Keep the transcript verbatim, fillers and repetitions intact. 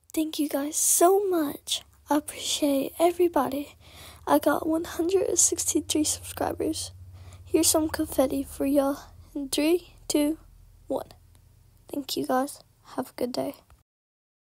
Thank you guys so much. I appreciate everybody. I got one hundred sixty-three subscribers. Here's some confetti for y'all in three, two, one. Thank you guys. Have a good day.